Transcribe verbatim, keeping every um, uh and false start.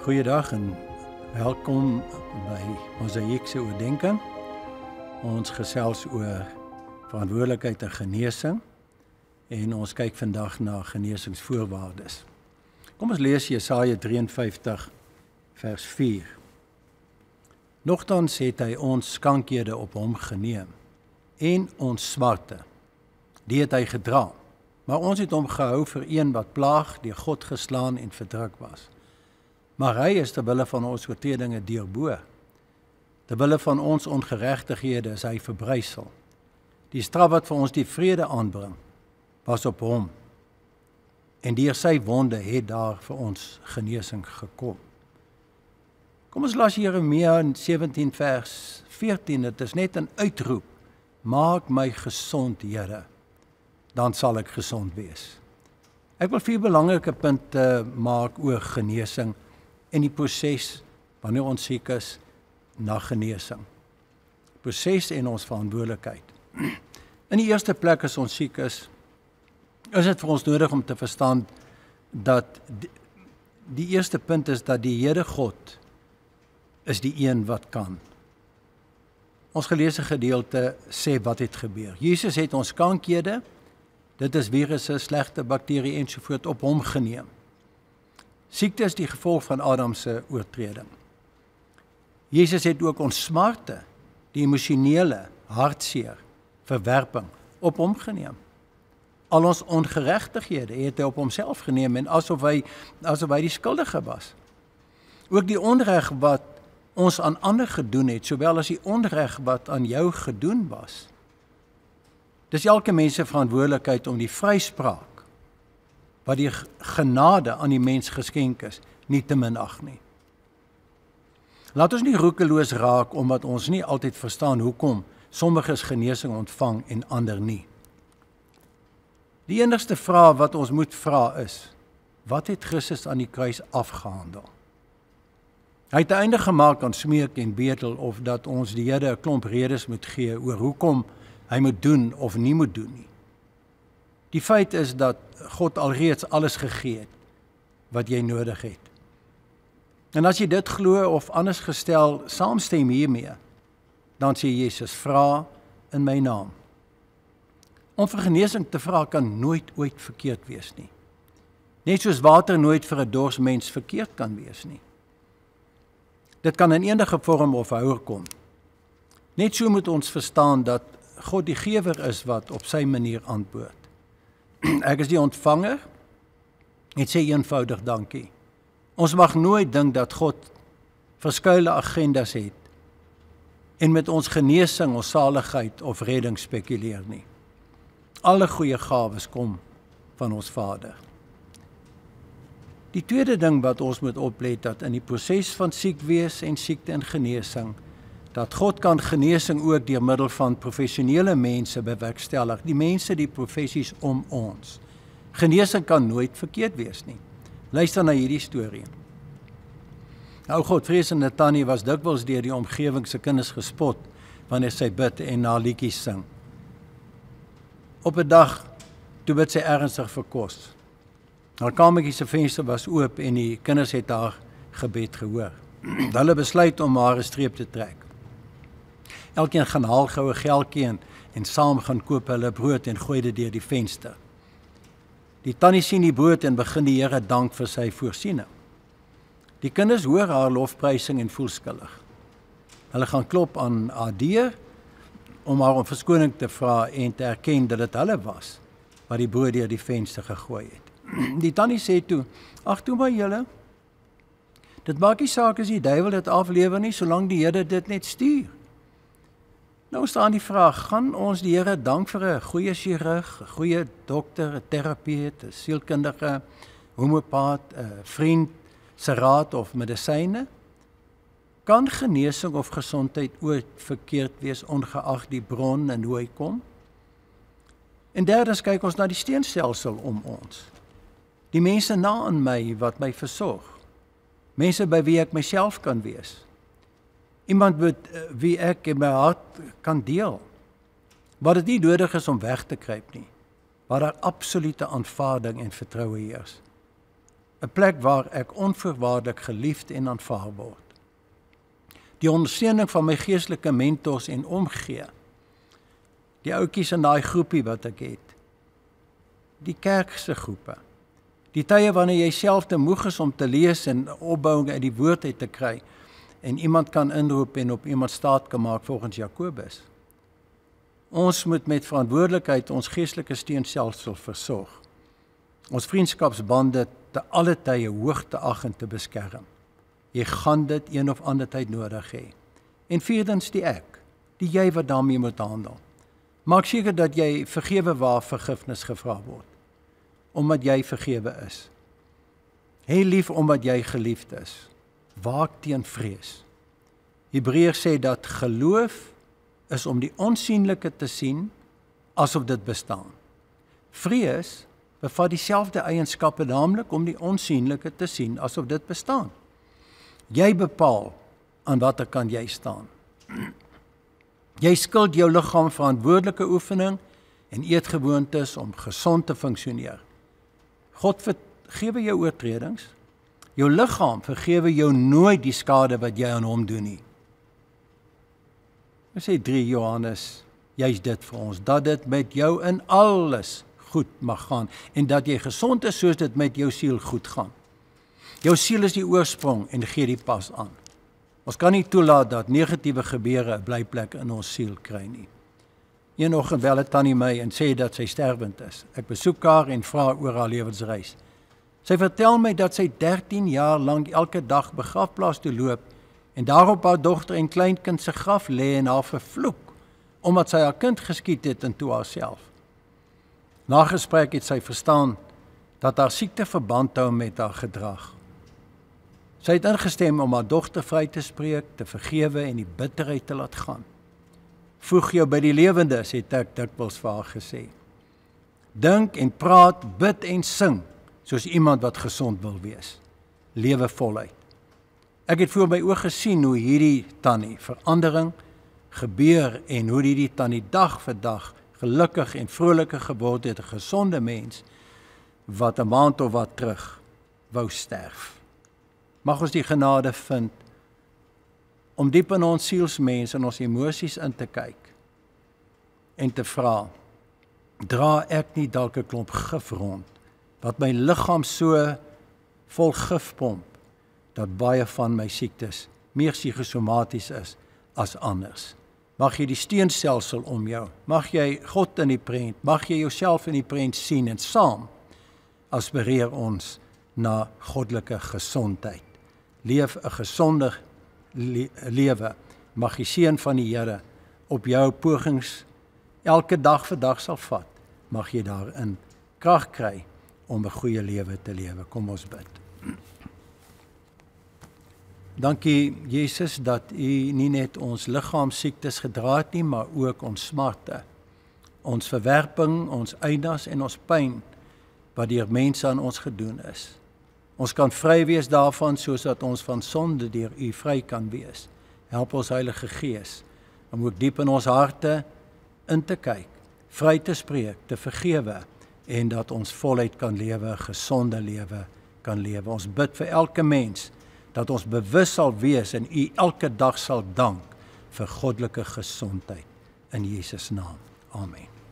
Goeiedag en welkom by Mosaïekse oordenking. Ons gesels oor verantwoordelikheid en genesing en ons kyk vandag na genesingsvoorwaardes. Kom ons lees Jesaja drieënvyftig vers vier. Nogtans het hy ons skankhede op hom geneem en ons smarte, die het hy gedra. Maar ons het hom gehou vir een wat plaag, deur God geslaan en verdruk was. Maar hy is ter wille van ons oortredinge deurboor. Ter wille van ons ongeregtighede is hy verbrysel. Die straf wat vir ons die vrede aanbring, was op hom. En deur sy wonde het daar vir ons genesing gekom. Kom ons las Jeremia sewentien vers veertien, dit is net 'n uitroep. Maak my gesond, Here, dan sal ek gesond wees. Ek wil vier belangrike punte maak oor genesing en die proses wanneer ons siek is na genesing. Proses en ons verantwoordelikheid. In die eerste plek as ons siek is, is dit vir ons nodig om te verstaan dat die, die eerste punt is dat die Here God is die een wat kan. Ons geleesde gedeelte sê wat het gebeur. Jesus het ons skankhede, dit is virusse, slegte bakterieë ensovoort op hom geneem. Siekte is die gevolg van Adam se oortreding. Jesus het ook ons smarte, die emosionele, hartseer, verwerping, op hom geneem. Al ons ongeregtighede het hy op homself geneem en asof hy, asof hy die skuldige was. Ook die onreg wat ons aan ander gedoen het, sowel as die onreg wat aan jou gedoen was. Dis elke mens se verantwoordelikheid om die vryspraak wat die genade aan die mens geskenk is, nie te minag nie. Laat ons nie roekeloos raak omdat ons nie altyd verstaan hoekom sommiges genesing ontvang en ander nie. Die enigste vraag wat ons moet vra is, wat het Christus aan die kruis afgehandel? Hy het 'n einde gemaak aan smeek en betel of dat ons die Here 'n klomp redes moet gee oor hoekom hy moet doen of nie moet doen nie. Die feit is dat God alreeds alles gegee het wat jy nodig het. En as jy dit glo of anders gestel saamstem hiermee, dan sê Jesus, vra in my naam. Om vir genesing te vra kan nooit ooit verkeerd wees nie. Net soos water nooit vir 'n dors mens verkeerd kan wees nie. Dit kan in enige vorm of houer kom. Net so moet ons verstaan dat God die gewer is wat op sy manier antwoord. Ek is die ontvanger, net sê eenvoudig dankie. Ons mag nooit dink dat God verskuilde agendas het en met ons genesing, ons saligheid of redding spekuleer nie. Alle goeie gawes kom van ons Vader. Die tweede ding wat ons moet oplet, dat in die proses van siek wees en siekte en genesing, dat God kan genesing ook deur middel van professionele mense bewerkstellig, die mense, die professies om ons. Genesing kan nooit verkeerd wees nie. Luister na hierdie storie. Nou Godvreesende tannie was dikwels deur die omgewing se kinders gespot wanneer sy bid en na liedjies sing. Op 'n dag toe bid sy ernstig vir kos. Haar kamertjie se venster was oop en die kinders het haar gebed gehoor. Hulle besluit om haar 'n streep te trek. Elkeen gaan haal goue geldjie en, en saam gaan koop hulle brood en gooi dit deur die venster. Die tannie sien die brood en begin die Here dank vir sy voorsiening. Die kinders hoor haar lofprysing en voel skuldig. Hulle gaan klop aan haar deur om haar om verskoning te vra en te erken dat dit hulle was wat die brood deur die venster gegooi het. Die tannie sê toe, ag toe maar julle, dit maak nie saak as die duiwel dit aflewer nie, solank die Here dit net stuur. Nou staan die vraag, gaan ons die Here dank vir 'n goeie chirurg, 'n goeie dokter, 'n terapeut, 'n sielkundige, homeopaat, 'n vriend, se raad of medisyne? Kan genesing of gesondheid ooit verkeerd wees, ongeag die bron en hoe hy kom? En derdens kyk ons na die steenstelsel om ons. Die mense na in my wat my versorg. Mense by wie ek myself kan wees. Iemand met wie ek in my hart kan deel. Wat dit nie nodig is om weg te kruip nie. Waar daar absolute aanvaarding en vertroue heers. 'n plek waar ek onvoorwaardelik geliefd en aanvaar word. Die ondersteuning van my geestelike mentors en omgee. Die ouetjies in daai groepie wat ek het. Die kerkse groepe. Die tye wanneer jy self te moeg is om te lees en opbouing uit die woord uit te kry en iemand kan inroep en op iemand staat kan maak volgens Jakobus. Ons moet met verantwoordelikheid ons geestelike steunstelsel versorg. Ons vriendskapsbande te alle tye hoog te ag en te beskerm. Jy gaan dit een of ander tyd nodig hê. En vierdens die ek, die jy wat daarmee moet handel. Maak seker dat jy vergewe waar vergifnis gevra word, omdat jy vergewe is. Hê lief omdat jy geliefd is. Waak teen vrees. Hebreërs sê dat geloof is om die onsienlike te sien asof dit bestaan. Vrees bevat dieselfde eienskappe, naamlik om die onsienlike te sien asof dit bestaan. Jy bepaal aan watter kant jy staan. Jy skuld jou liggaam verantwoordelike oefening en eetgewoontes om gesond te funksioneer. God vergewe jou oortredings. Jou liggaam vergewe jou nooit die skade wat jy aan hom doen nie. Ons sê drie Johannes, juist dit vir ons, dat dit met jou in alles goed mag gaan en dat jy gesond is soos dit met jou siel goed gaan. Jou siel is die oorsprong en gee die pas aan. Ons kan nie toelaat dat negatiewe gebeure 'n blyplek in ons siel kry nie. Een oggend bel 'n tannie my en sê dat sy sterwend is. Ek besoek haar en vra oor haar lewensreis. Sy vertel my dat sy dertien jaar lank elke dag begrafplaas toe loop en daarop haar dogter en kleinkind se graf lê en haar vervloek, omdat sy haar kind geskiet het en toe haarself. Na gesprek het sy verstaan dat haar siekte verband hou met haar gedrag. Sy het ingestem om haar dogter vry te spreek, te vergewe en die bitterheid te laat gaan. Voeg jou by die lewendes, het ek dikwels vir haar gesê. Dink en praat, bid en sing, soos iemand wat gesond wil wees. Lewe voluit. Ek het voor my oë gesien hoe hierdie tannie verandering gebeur en hoe hierdie tannie dag vir dag gelukkig en vroliker geword het, 'n gesonde mens wat 'n maand of wat terug wou sterf. Mag ons die genade vind om diep in ons sielsmens en ons emosies in te kyk en te vra, dra ek nie dalk 'n klomp gif rond, wat my liggaam so vol gif pomp, dat baie van my siektes meer psigosomaties is as anders. Mag jy die steunstelsel om jou, mag jy God in die prent, mag jy jouself in die prent sien en saam aspireer ons na goddelike gesondheid. Leef 'n gesonde le lewe. Mag die seën van die Here op jou pogings elke dag vir dag sal vat. Mag jy daarin krag kry om 'n goeie lewe te lewe. Kom ons bid. Dankie Jesus dat U nie net ons liggaamsiektes gedra het nie, maar ook ons smarte, ons verwerping, ons einas en ons pyn wat deur mense aan ons gedoen is. Ons kan vry wees daarvan soos dat ons van sonde deur U vry kan wees. Help ons Heilige Gees om ook diep in ons harte in te kyk, vry te spreek, te vergewe en dat ons voluit kan lewe, gesonde lewe kan lewe. Ons bid vir elke mens dat ons bewus sal wees en U elke dag sal dank vir goddelike gesondheid in Jesus naam. Amen.